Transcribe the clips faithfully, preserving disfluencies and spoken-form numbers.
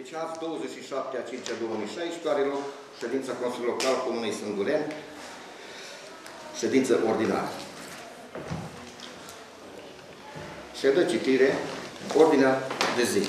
deci azi, douăzeci și șapte a cincea două mii șaisprezece, are loc ședința Consiliului Local Comunei Sândureni, ședință ordinară. Se dă citire ordinea de zi.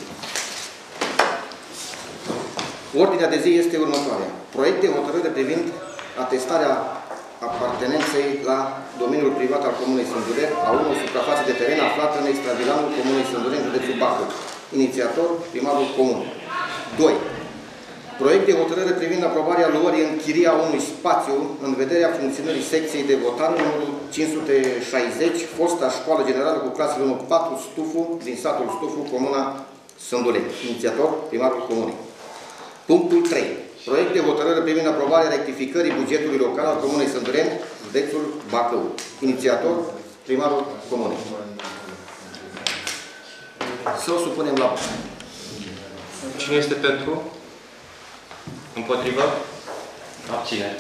Ordinea de zi este următoarea. Proiect de hotărâre privind atestarea apartenenței la domeniul privat al Comunei Sândureni a unor suprafațe de teren aflate în extravilanul Comunei Sândureni, județul Bacău. Inițiator, primarul comun. doi. Proiect de hotărâre privind aprobarea luării în chiria unui spațiu în vederea funcționării secției de votare numărul cinci sute șaizeci, fosta școală generală cu clasele unu patru Stufu, din satul Stufu, comuna Sândureni. Inițiator, primarul comunei. Punctul trei. Proiect de hotărâre privind aprobarea rectificării bugetului local al Comunei Sândureni, județul Bacău. Inițiator, primarul comunei. Să o supunem la vot. Cine este pentru? Împotrivă? Abține.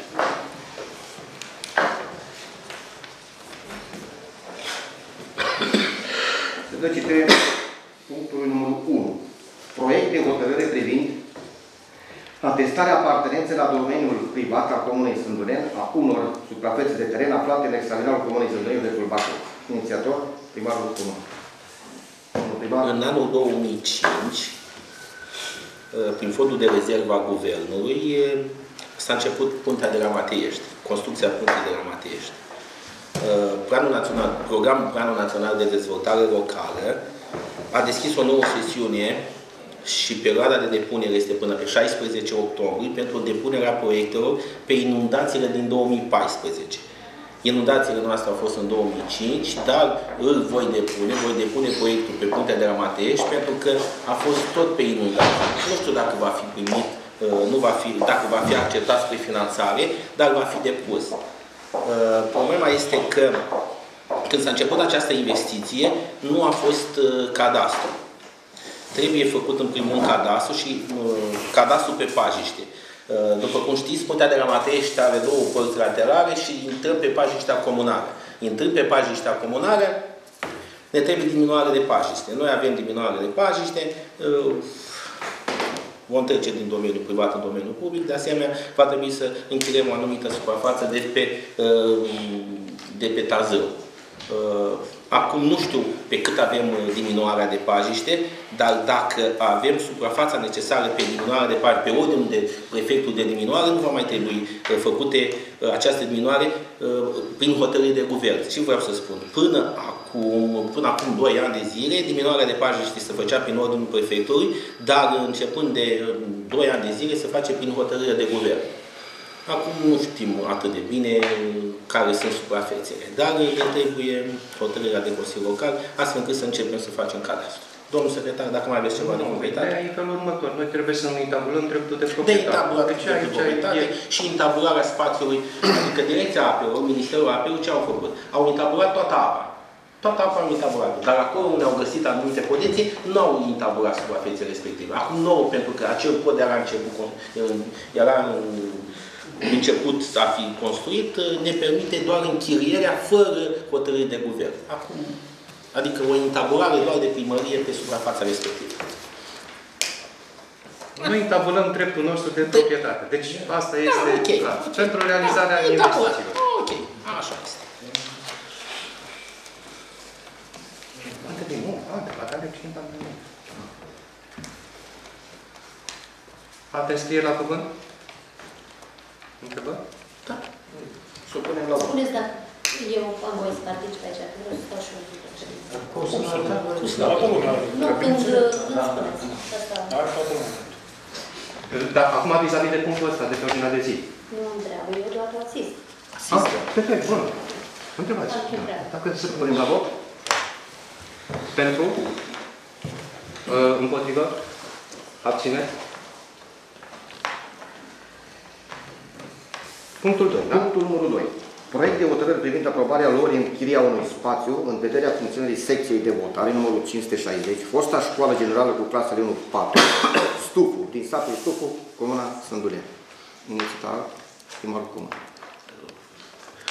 Se dă citire punctul numărul unu. Proiect de hotărâre privind atestarea apartenenței la domeniul privat al Comunei Sândureni a unor suprafețe de teren aflate în extravilanul Comunei Sândureni, județul Bacău. Inițiator, primarul comun. În anul două mii cinci, prin fondul de rezervă a Guvernului, s-a început Puntea de la Mateiești, construcția Puntei de la Mateiești. Planul național, Programul Planul Național de Dezvoltare Locală a deschis o nouă sesiune și perioada de depunere este până pe șaisprezece octombrie pentru depunerea proiectelor pe inundațiile din două mii paisprezece. Inundațiile noastre au fost în două mii cinci, dar îl voi depune, voi depune proiectul pe Puntea de la Mateiești pentru că a fost tot pe inundații. Nu știu dacă va fi primit, nu va fi, dacă va fi acceptat spre finanțare, dar va fi depus. Problema este că când s-a început această investiție, nu a fost cadastru. Trebuie făcut în primul rând cadastru și cadastru pe pajiște. După cum știți, Puntea de la Mateiești are două părți laterale și intrăm pe pajiștea comunală. Intrând pe pajiștea comunală, ne trebuie diminuare de pajiște. Noi avem diminuare de pajiște, vom trece din domeniul privat în domeniul public, de asemenea, va trebui să închiriem o anumită suprafață de pe, de pe Tazău. Acum nu știu pe cât avem diminuarea de pajiște, dar dacă avem suprafața necesară pe diminuarea de pajiște, pe ordinul de prefectul de diminuare, nu va mai trebui făcute această diminuare prin hotărâri de guvern. Și vreau să spun, până acum, până acum doi ani de zile, diminuarea de pajiște se făcea prin ordinul prefectului, dar începând de doi ani de zile se face prin hotărâre de guvern. Acum nu știm atât de bine care sunt suprafețele, dar ne trebuie hotărârea de Consiliu Local, astfel încât să începem să facem cadastru. Domnul secretar, dacă mai aveți ceva de concretate. E felul următor. Noi trebuie să ne intabulăm dreptul de proprietate. De intabulare de proprietate și intabularea spațiului. Adică Direcția Apelor, Ministerul Apelor, ce au făcut? Au intabulat toată apa. Toată apa au intabulat. Dar acolo unde au găsit anumite podețe, nu au intabulat suprafețele respective. Acum nouă, pentru că acel pod era început, era în început a fi construit, ne permite doar închirierea fără hotărâri de guvern. Acum, adică o intabulare doar de primărie pe suprafața respectivă. Noi intabulăm dreptul nostru de proprietate. Deci asta este da, okay. clar. Pentru realizarea investițiilor. Ok, așa este. Ante de nu, ante, la care cinci ante de nu. Alte înscrieri la cuvânt? Întrebări? Da. Să o punem la vot. Spuneți dacă eu am voie să particip aici, că vreau să stau și eu în ședință. Poți să Nu, când spuneți. Dar acum vis-a-vis de punctul ăsta, de pe ordinea de zi. Nu am treabă, eu doar asist. Ah, perfect, bun. Întrebați. Dacă să punem la vot? Pentru? Împotrivă? Abține? Punctul doi, da? Punctul numărul doi. Proiect de hotărâre privind aprobarea lor în chiria unui spațiu în vederea funcționării secției de votare numărul cinci sute șaizeci, fosta școală generală cu clasele unu patru Stufu, din satul Stufu, comuna Sândureni. Inițiator, primarul comun.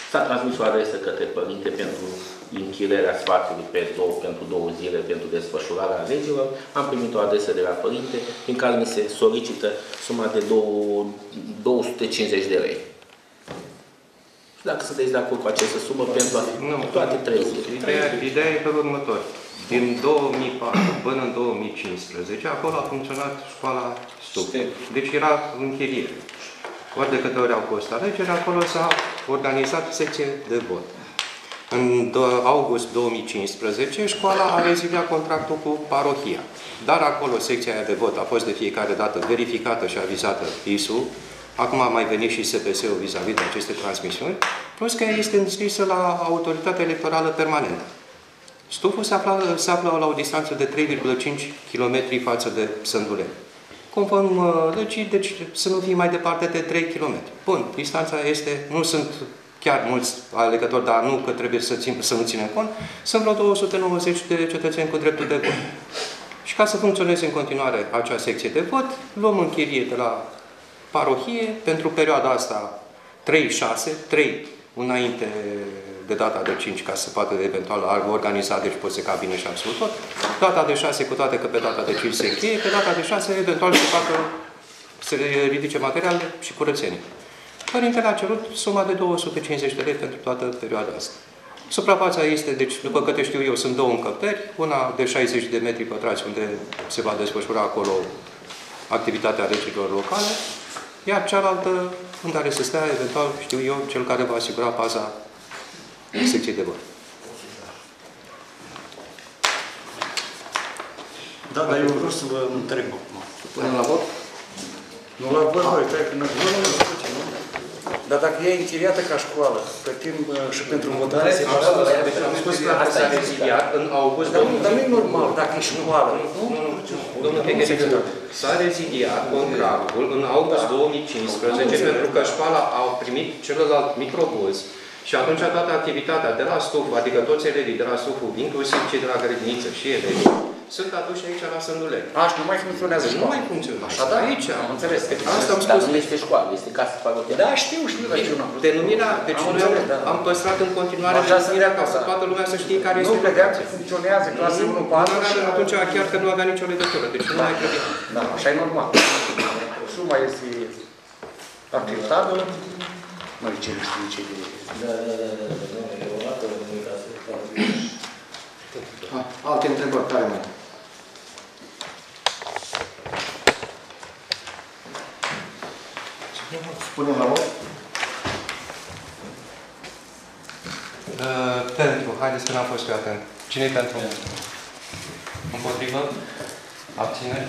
S-a transmis o adresă către părinte pentru închirierea spațiului pe două, pentru două zile, pentru desfășurarea legilor. Am primit o adresă de la părinte prin care mi se solicită suma de două sute cincizeci de lei. Dacă sunteți de acord cu această sumă pentru nu, toate trei zile. Ideea, ideea e felul următor. Din două mii patru până în două mii cincisprezece, acolo a funcționat școala Stup. Deci era închiriere. Ori de câte ori au fost alegeri, acolo s-a organizat secție de vot. În august două mii cincisprezece, școala a reziliat contractul cu parohia. Dar acolo secția aia de vot a fost de fiecare dată verificată și avizată P I S-ul. Acum a mai venit și S P S-ul vis-a-vis de aceste transmisiuni, plus că este înscrisă la Autoritatea Electorală Permanentă. Stuful se află, se află la o distanță de trei virgulă cinci kilometri față de Sânduleni. Conform uh, legii, deci să nu fie mai departe de trei kilometri. Bun, distanța este, nu sunt chiar mulți alegători, dar nu că trebuie să, țin, să nu ținem cont, sunt vreo două sute nouăzeci de cetățeni cu dreptul de vot. Și ca să funcționeze în continuare acea secție de vot, luăm închirie de la parohie pentru perioada asta trei șase, trei înainte de data de cinci, ca să poată eventual organiza, deci pot să cabine și absolut tot. Data de șase, cu toate că pe data de cinci se încheie, pe data de șase, eventual se facă, se ridice materiale și curățenie. Părintele a cerut suma de două sute cincizeci de lei pentru toată perioada asta. Suprafața este, deci, după câte știu eu, sunt două încăperi, una de șaizeci de metri pătrați, unde se va desfășura acolo activitatea alegerilor locale, iar cealaltă, în care să stea, eventual, știu eu, cel care va asigura paza secției de vot. Da, dar eu vreau să vă întreb acum. Punem la vot? Nu la vot, voi, cred că nu. Nu, nu, nu, nu. Dar dacă e închiriată ca școală, plătim și pentru votare separată. Am spus că s-a reziliat în august. Dar nu e normal, dacă e școală. Domnul Checheriță, s-a reziliat contractul în august două mii cincisprezece pentru că școala a primit celălalt microbuz și atunci toată activitatea de la Stuf, adică toți elevii de la Stuful, inclusiv cei de la grădiniță și elevii, sunt aduși aici la Sânduleni. A, și nu mai funcționează școala. Nu mai funcționează. Așa, da? Aici. Am înțeles. Asta am Dar spus. nu este școală, este casă parohială. Da, știu, știu. Denumirea, deci noi am păstrat în continuare denumirea ca să toată lumea să știe care este. Nu credeam că funcționează clasa unu patru și atunci chiar că nu avea nicio legătură. Deci nu mai trebuie. Da, așa e normal. Suma este acceptabilă. Noi ce nu știu ce de... Da, da, da, da, da, da, o dată nu uitați să fac. Alte întrebări, care mai? Spunem la vot? Uh, pentru. Haideți că n-am fost eu atent. Cine-i pentru? Împotrivă? Abține?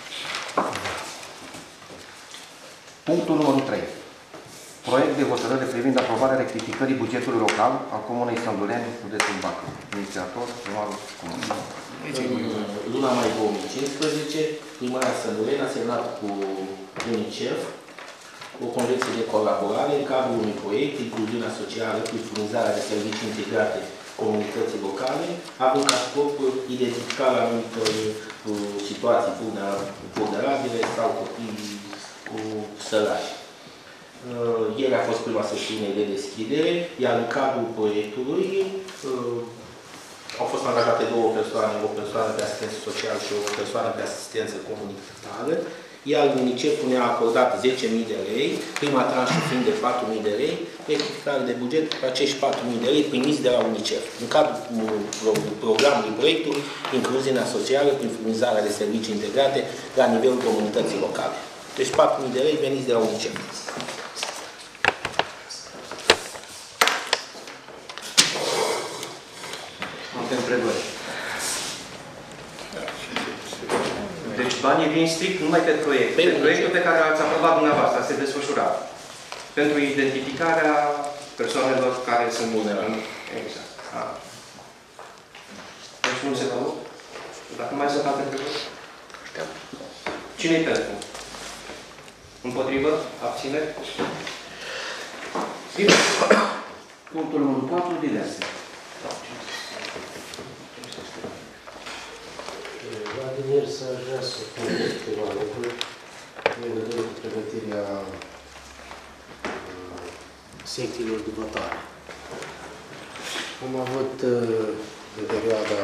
Punctul numărul trei. Proiect de hotărâre privind aprobarea rectificării bugetului local al Comunei Sânduleni, județul Bacău. Inițiator, primarul Comunei. În luna mai două mii cincisprezece, primarea Sânduleni a semnat cu UNICEF o convenție de colaborare în cadrul unui proiect, incluziunea socială cu furnizarea de servicii integrate comunității locale, având ca scop identificarea anumitor uh, situații vulnerabile sau copii cu săraci. Uh, ieri a fost prima sesiune de deschidere, iar în cadrul proiectului uh, au fost angajate două persoane, o persoană de asistență socială și o persoană de asistență comunitară, iar UNICEF-ul ne-a acordat zece mii de lei, prima tranșă fiind de patru mii de lei, rectificare de buget pe acești patru mii de lei primiți de la UNICEF. În cadrul programului proiectului, incluziunea socială prin furnizarea de servicii integrate la nivelul comunității locale. Deci patru mii de lei veniți de la UNICEF. Alte întrebări. Deci banii vin strict numai pe proiect. Pe proiectul pe care l-ați aprobat dumneavoastră, se desfășura. Pentru identificarea persoanelor care sunt vulnerabile. Exact. A. Deci nu se văd? Dacă mai sunt alte întrebări? Cine-i pentru? Împotrivă? Abține? Punctul numărul patru, diverse. La diverse aș vrea să spun câteva lucruri în legătură cu pregătirea secțiilor de votare. Am avut în perioada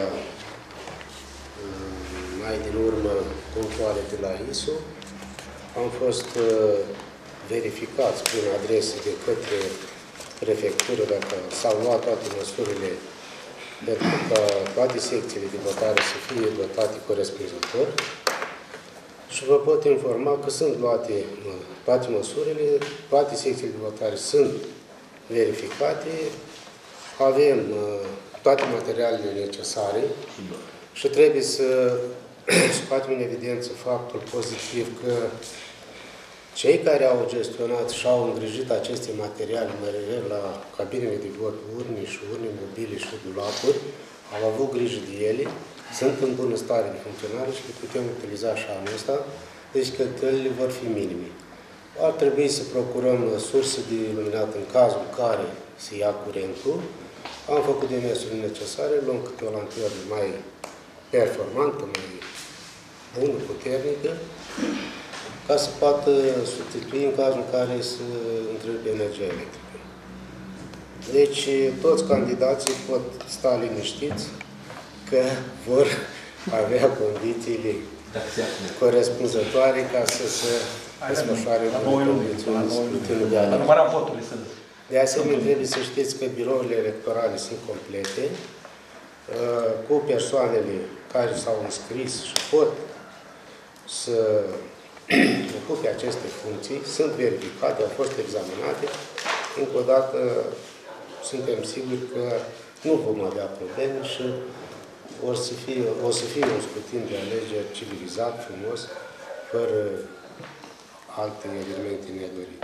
mai din urmă controale de la I S O. Am fost verificați prin adrese de către prefectură dacă s-au luat toate măsurile pentru ca toate secțiile de votare să fie dotate corespunzător. Și vă pot informa că sunt luate toate măsurile, toate secțiile de votare sunt verificate, avem toate materialele necesare și trebuie să scoatem în evidență faptul pozitiv că cei care au gestionat și au îngrijit aceste materiale, mă refer la cabinele de vot, urne și urne mobile și dulapuri, au avut grijă de ele, sunt în bună stare de funcționare și le putem utiliza și anul ăsta, deci cheltuielile vor fi minime. Ar trebui să procurăm surse de iluminat în cazul în care se ia curentul. Am făcut demersurile necesare, luăm câte o lanternă mai performantă, mai bună, puternică, ca să poată substitui în cazul în care se întrerupe energia electrică. Deci, toți candidații pot sta liniștiți că vor avea condițiile corespunzătoare ca să se desfășoare în condiții scrutinului de alegeri. De asemenea, trebuie să știți că birourile electorale sunt complete, cu persoanele care s-au înscris și pot să ocupe aceste funcții, sunt verificate, au fost examinate. Încă o dată, suntem siguri că nu vom avea probleme și o să fie, o să fie un scrutin de alegeri civilizat, frumos, fără alte elemente nedorite.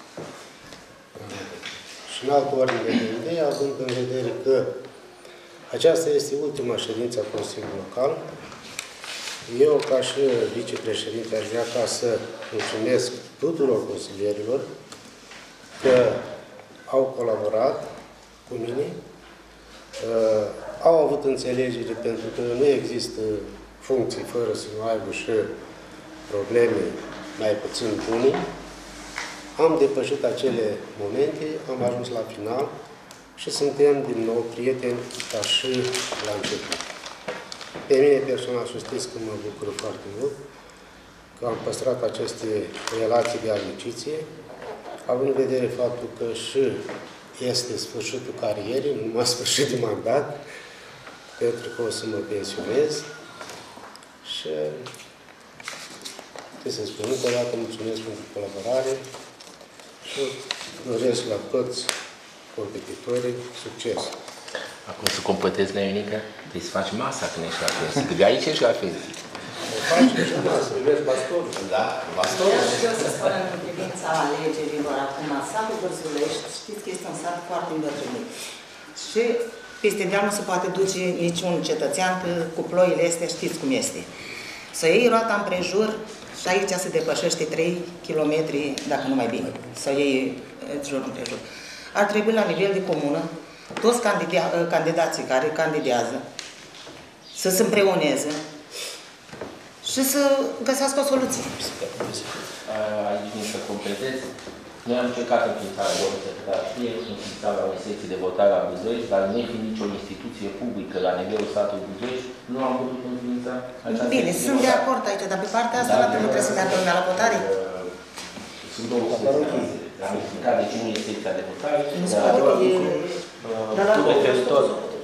Și în altă ordine de idei, având în vedere că aceasta este ultima ședință a Consiliului Local, eu, ca și vicepreședinte, aș vrea ca să mulțumesc tuturor consilierilor că au colaborat cu mine, uh, au avut înțelegere pentru că nu există funcții fără să nu aibă și probleme mai puțin bune. Am depășit acele momente, am ajuns la final și suntem din nou prieteni ca și la început. Pe mine personal să știți că mă bucur foarte mult că am păstrat aceste relații de amiciție, având în vedere faptul că și este sfârșitul carierei, nu numai sfârșit de mandat, pentru că o să mă pensionez și ce să spun, încă o dată mulțumesc pentru colaborare și doresc la toți competitorii succes. Acum să completezi la Ionica, trebuie să faci masa când ești la fest. Că de aici ești la fest. O faci și masă, vezi bastonul. Da, bastonul. Vreau să spun în privința alegerilor acum, satul Bărzulești, știți că este un sat foarte îmbătrânit. Și peste deal nu se poate duce niciun cetățean, că cu ploile astea știți cum este. Să iei roata împrejur și aici se depășește trei kilometri, dacă nu mai bine, să iei jur împrejur. Ar trebui la nivel de comună, toți candidații care candidează să se împreuneze și să găsească o soluție. Aici vin să completez. Noi am încercat înființarea de o secretarie, înființarea unei secții de votare a Buzoiești, dar nu fiind nicio instituție publică la nivelul satului Buzoiești, nu am putut înființa această Bine, sunt de acord aici, dar pe partea asta nu trebuie să meargă lumea la votare. Sunt două secții. Am explicat de ce nu e secția de votare. Nu se poate că e... Tu referitor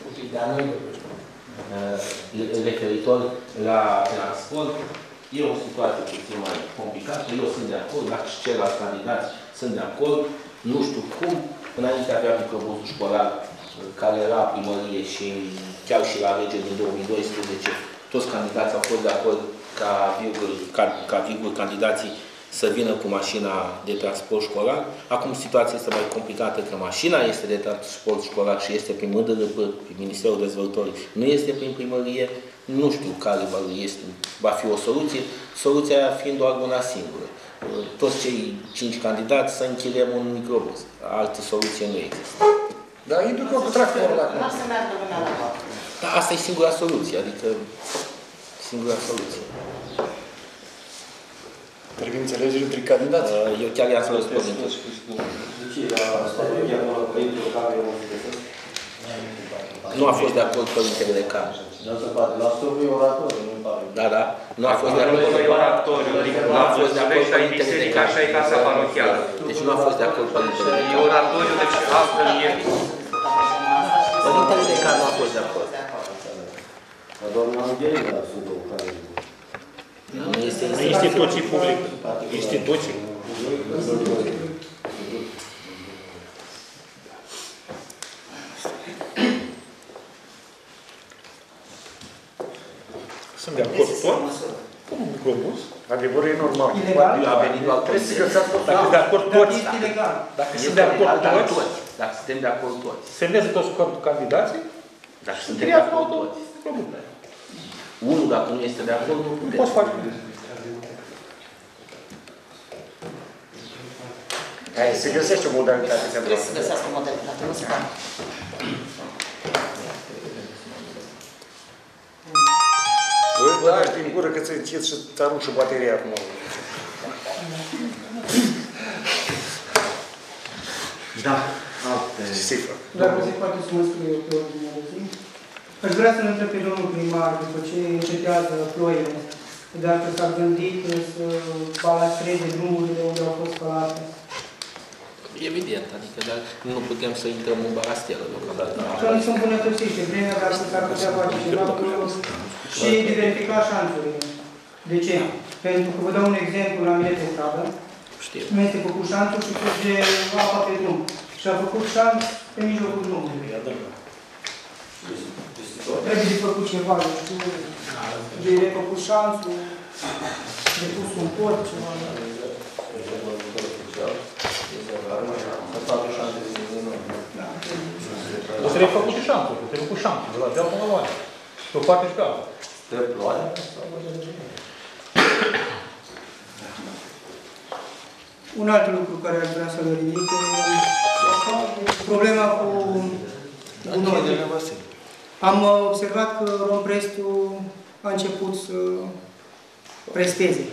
referitor la transport, e o situație puțin mai complicată. Eu sunt de acord, dacă și ceilalți candidați sunt de acord. Nu știu cum, înainte avea microbusul școlar care era primărie și chiar și la alegeri din două mii doisprezece, toți candidații au fost de acord ca virgul, ca, ca virgul candidații să vină cu mașina de transport școlar. Acum situația este mai complicată, că mașina este de transport școlar și este prin M D R P, prin Ministerul Dezvoltării, nu este prin primărie. Nu știu care va, este, va fi o soluție, soluția aia fiind doar una singură. Toți cei cinci candidați să închiriem un microbus. Altă soluție nu există. Dar intră cu tractorul acum. Lasă să meargă lumea la vot. Dar asta e singura soluție, adică singura soluție. Trebuie înțelegere între candidați. Eu chiar i-am să răspund. Deci, la statul chiar la proiectul care Nu a fost de acord Părintele Decan. Nu se poate. La studiul oratoriu, nu pare. Da, da. Nu a fost de acord. Nu a fost de acord Părintele Decan. Așa e casa parochială. Deci nu a fost de acord Părintele Decan. E oratoriu, deci altfel e. Părintele Decan nu a fost de acord. Dar doamna Angelica sunt o care... Nu este Instituții publice. Instituții. Sunt de acord toți? Cum globus? Adevărul e normal. A venit doar Trebuie să găsească dacă de acord toți. Dacă sunt de acord toți, dacă suntem de acord toți. semnează toți candidații, Dacă suntem de acord toți. Unul, dacă nu este de acord, nu putem. poți face. Hai, se găsește o modalitate. Trebuie să găsească o modalitate, nu se poate. Bă, da, din gură că ți-ai încet și ți arunci și bateria acum. Da, alte... Cifră. Dacă se poate să mă scriu eu pe ordinea de zi. Aș vrea să-l întreb pe domnul primar, după ce încetează ploile, dacă s-a gândit să balastreze drumurile unde au fost spălate. Evident, adică dar nu putem să intrăm în balasteră deocamdată. Așa nu se îmbunătățește vremea, dar să s-ar putea face ceva și de verifica șanțurile. De ce? Pentru că vă dau un exemplu la mine pe stradă. Știu. Nu este făcut șanțul și curge apa pe drum. Și a făcut șanț pe mijlocul drumului. Trebuie de făcut ceva, nu știu, de refăcut șanțul, de pus un pod, ceva. O să refăcut și șanțul, trebuie făcut șanțul, de la deal până la oare. Pe o parte și pe alta. Un alt lucru care aș vrea să-l ridic e problema cu gunoiul. Am observat că Romprestul a început să presteze.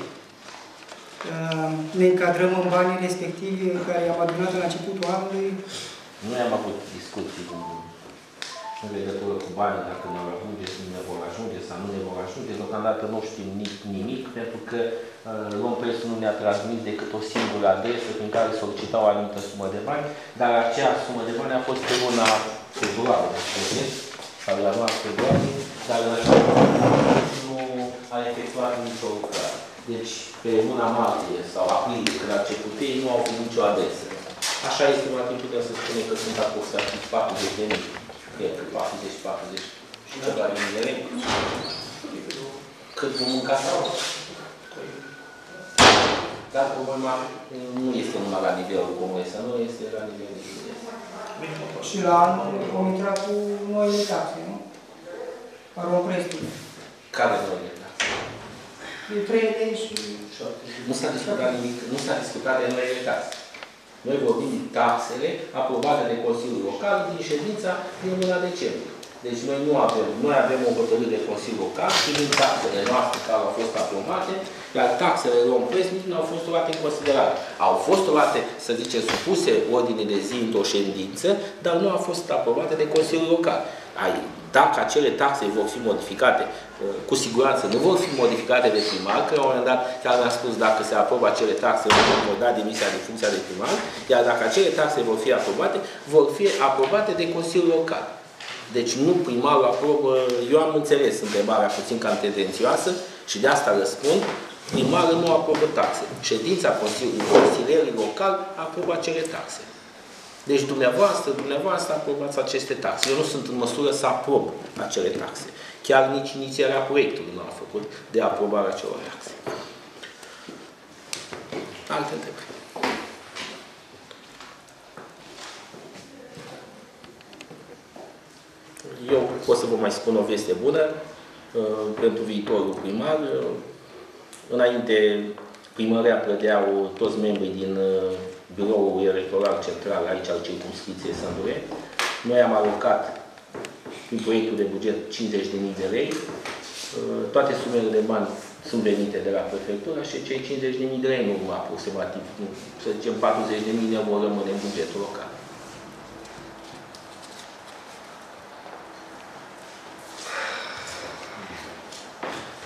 Ne încadrăm în banii respectivi care i-am adunat la începutul anului. Noi am avut discuții cu, în legătură cu banii, dacă ne vor ajunge, să nu ne vor ajunge, sau nu ne vor ajunge. Deocamdată nu știm nimic, nimic pentru că Romprestul nu ne-a transmis decât o singură adresă prin care solicitau o anumită sumă de bani, dar acea sumă de bani a fost pe luna februarie, sau ianuarie februarie, dar în așa nu a efectuat nicio lucrare. Deci, pe luna martie sau aprilie, când a început ei, nu au primit nicio adresă. Așa este, mai timp putem să spunem că sunt aproximativ patruzeci de mii. Cred că patruzeci, patruzeci și ceva de mii de lei. Cât vom mânca sau? Dar problema nu este numai la nivelul comunei, nu este la nivelul de județ. Și la anul vom intra cu noile taxe, nu? La Romprestul. Care noile taxe? De trei lei și... Nu s-a discutat nimic, nu s-a discutat de noile taxe. Noi vorbim de taxele aprobate de Consiliul Local din ședința din luna decembrie. Deci noi nu avem, noi avem o hotărâre de Consiliul Local privind taxele noastre care au fost aprobate, iar taxele Romprest nici nu au fost luate în considerare. Au fost luate, să zicem, supuse ordine de zi într-o ședință, dar nu au fost aprobate de Consiliul Local. Dacă acele taxe vor fi modificate, cu siguranță nu vor fi modificate de primar, că la un moment dat chiar mi-a spus dacă se aprobă acele taxe, vor da demisia de funcția de primar, iar dacă acele taxe vor fi aprobate, vor fi aprobate de Consiliul Local. Deci nu primarul aprobă, eu am înțeles întrebarea puțin cam tendențioasă și de asta răspund, primarul nu aprobă taxe. Ședința Consilierului Local aprobă acele taxe. Deci dumneavoastră, dumneavoastră aprobați aceste taxe. Eu nu sunt în măsură să aprob acele taxe. Chiar nici inițierea proiectului nu a făcut de aprobarea acelor taxe. Alte întrebări. Eu pot să vă mai spun o veste bună uh, pentru viitorul primar. Uh, înainte, primăria plăteau toți membrii din uh, biroul electoral central aici al circumscripției Sândure. Noi am alocat în proiectul de buget cincizeci de mii de lei. Uh, toate sumele de bani sunt venite de la prefectură și cei cincizeci de mii de lei, nu aproximativ, să zicem patruzeci de mii ne vor rămâne în bugetul local.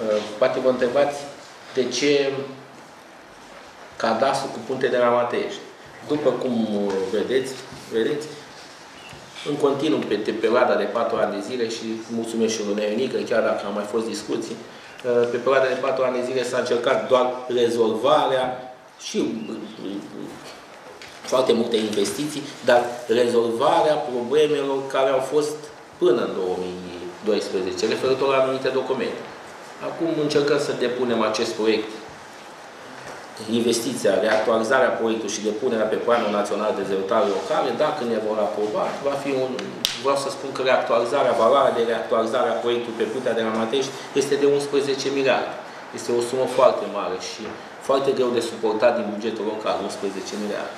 Poate vă întrebați de ce cadastru cu punte de la Mateiești. După cum vedeți, vedeți, în continuu pe, pe perioada de patru ani de zile și mulțumesc și lui Neonică, chiar dacă au mai fost discuții, pe perioada de patru ani de zile s-a încercat doar rezolvarea și foarte multe investiții, dar rezolvarea problemelor care au fost până în două mii doisprezece, referitor la anumite documente. Acum încercăm să depunem acest proiect, investiția, reactualizarea proiectului și depunerea pe Planul Național de Dezvoltare Locale. Dacă ne vor aproba, va fi un, vreau să spun că reactualizarea, valoarea de reactualizare a proiectului pe Puntea de la Mateiești este de unsprezece miliarde. Este o sumă foarte mare și foarte greu de suportat din bugetul local, unsprezece miliarde.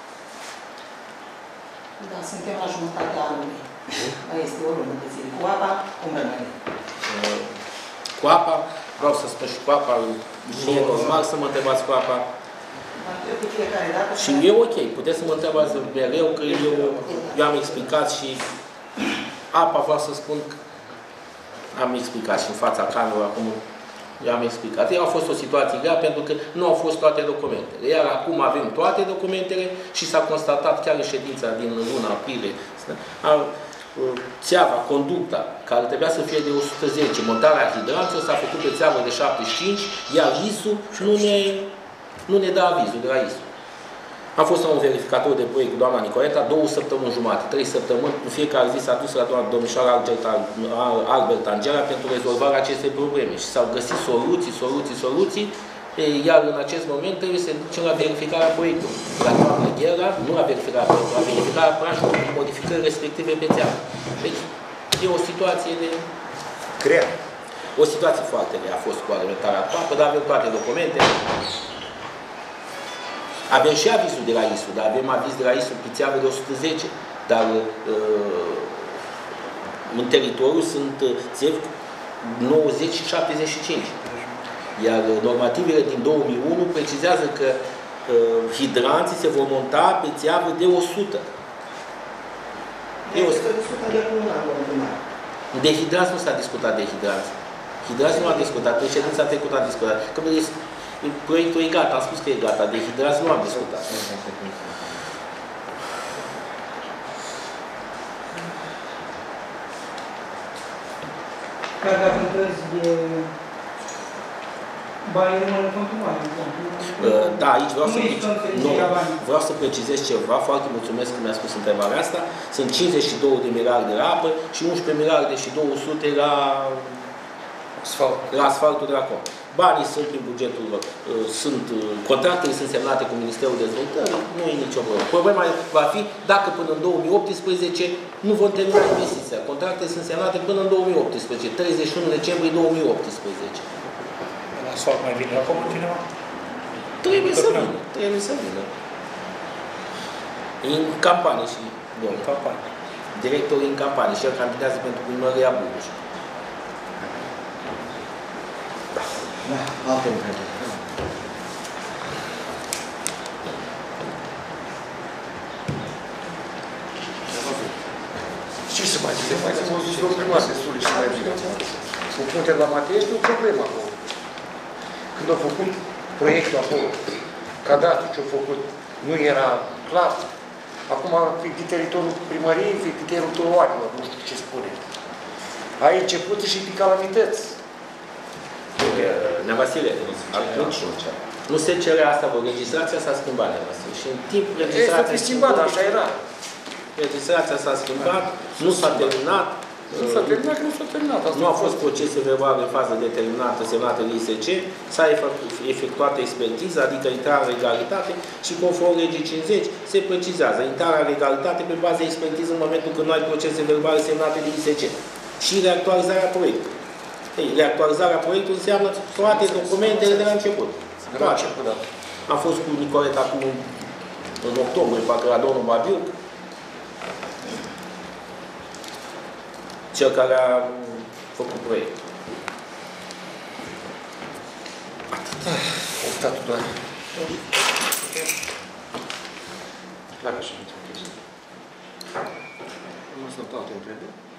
Da, suntem la jumătatea anului. Mai este o lună de zile. Cu apa, cum rămâne? Cu apa, vreau să spun și cu apa, nu e normal să mă întrebați cu apa. De fiecare dată. Și e ok, puteți să mă întrebați mereu, că eu, eu am explicat și apa, vreau să spun că am explicat și în fața camerei acum. I-am explicat. Ea a fost o situație grea pentru că nu au fost toate documentele. Iar acum avem toate documentele și s-a constatat chiar în ședința din luna aprilie. Țeava, conducta, care trebuia să fie de o sută zece, montarea hidranților s-a făcut pe țeavă de șaptezeci și cinci, iar I S U nu ne, nu ne dă avizul de la I S U. Am fost la un verificator de proiect cu doamna Nicoleta, două săptămâni jumate, trei săptămâni, în fiecare zi s-a dus la doamna domnișoara Albert Angela pentru rezolvarea acestei probleme și s-au găsit soluții, soluții, soluții, iar în acest moment trebuie să ducem la verificarea proiectului. La doamna Ghera, nu la verificarea proiectului, la verificarea planșului cu modificări respective pe țeavă. Deci, e o situație de... Grea. O situație foarte grea a fost cu alimentarea cu apă, dar avem toate documente. Avem și avizul de la I S U, dar avem aviz de la I S U pe țeavă de o sută zece, dar uh, în teritoriu sunt țevi nouăzeci și șaptezeci și cinci. Iar normativele din două mii unu precizează că uh, hidranții se vor monta pe țeavă de o sută. De o sută. De hidranți nu s-a discutat de hidranți. Hidranți nu a discutat, în ședința trecută a discutat. Că proiectul e gata, am spus că e gata, de hidranți nu am discutat. Dar dacă întâlzi de banii rămân în continuare. Da, aici vreau să, nu, vreau să precizez ceva, foarte mulțumesc că mi-a spus întrebarea asta. Sunt cincizeci și două de miliarde la apă și unsprezece miliarde și două sute la asfalt, la asfaltul de la Com. Banii sunt prin bugetul lor. Sunt, contractele sunt semnate cu Ministerul Dezvoltării, nu e nicio problemă. Problema va fi dacă până în două mii optsprezece nu vom termina investiția. Contractele sunt semnate până în două mii optsprezece, treizeci și unu decembrie două mii optsprezece. Asfalt mai vine acum cineva? Trebuie să vină, trebuie să vină. În campanie și domnul. Campanie. Directorul în campanie și el candidează pentru primăria București. Da, alte întrebări. Ce să mai zic? Mai să mă zis domnul primar destul și mai bine. Cu puntea la Mateiești e o problemă acolo. Când au făcut proiectul acolo, cadastrul ce-au făcut, nu era clar. Acum, pe teritoriul primăriei, pe teritoriul oamenilor, nu știu ce spune. Ai început și pe calamități. Nea Vasile, atunci nu se cere asta, vă registrația s-a schimbat, Nea Vasile. Și în timp registrația s-a schimbat, așa era. Registrația s-a schimbat, nu s-a terminat. Nu s-a terminat, că nu s-a terminat. Nu a fost procese verbale în fază determinată semnată de I S C, s-a efectuat expertiză, adică intrarea în legalitate și conform legii cincizeci se precizează intrarea în legalitate pe bază de expertiză în momentul când nu ai procese verbale semnate de I S C. Și reactualizarea proiectului. Ei, reactualizarea proiectului înseamnă toate documentele de la început. De la început, da. Am fost cu Nicoleta acum în octombrie, parcă la domnul Babiuc, cel care a făcut proiectul. Atât. Statul doar. Clar așa, nu-ți Nu sunt toate întrebări.